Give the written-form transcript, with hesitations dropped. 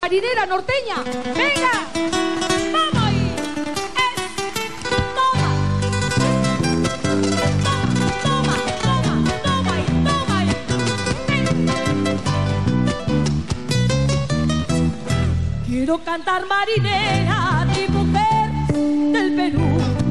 Marinera norteña, venga, vamos ahí. Toma, toma, toma, toma ahí, toma ahí. Quiero cantar marinera, mi mujer del Perú.